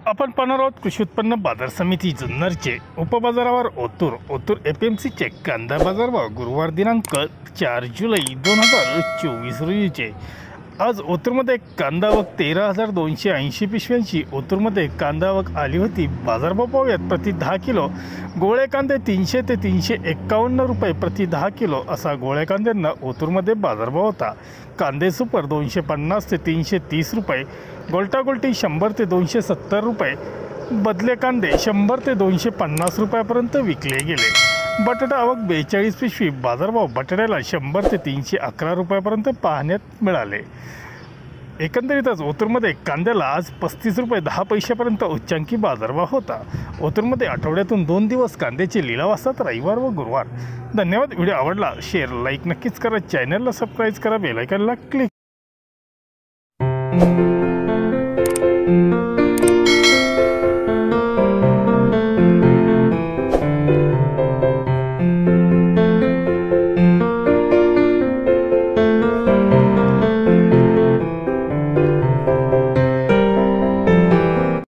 आपण पाहणार आहोत कृषी उत्पन्न बाजार समिती जुन्नरचे उपबाजारावर ओतूर एपीएमसीचे कांदा बाजारभाव गुरुवार दिनांक 4 जुलै 2024 रोजीचे। आज ओतूरमध्ये कांदा आवक 13,280 पिशव्यांची ओतूरमध्ये कांदा आवक आली होती। बाजारभाव पाहूयात। प्रति 10 किलो गोळे कांदे 300 ते 351 रुपये प्रति 10 किलो असा गोळे कांद्यांना ओतूरमध्ये बाजारभाव होता। कांदे सुपर 250 ते 330 रुपये, गोल्टा गोल्टी 100 ते 270 रुपये, बदले कांदे 100 ते 250 रुपयापर्यंत विकले गेले। बटाटा आवक 42 पिशवी, बाजारभाव बटाट्याला 100 ते 311 रुपयापर्यंत पाहण्यात मिळाले। एकंदरीतच ओतूरमध्ये कांद्याला आज 35 रुपये 10 पैशापर्यंत उच्चांकी बाजारभाव होता। ओतूरमध्ये आठवड्यातून 2 दिवस कांद्याचे लिलाव असतात, रविवार व गुरुवार। धन्यवाद। व्हिडिओ आवडला शेअर लाईक नक्कीच करा, चॅनलला सबस्क्राईब करा, बेल आयकॉनला क्लिक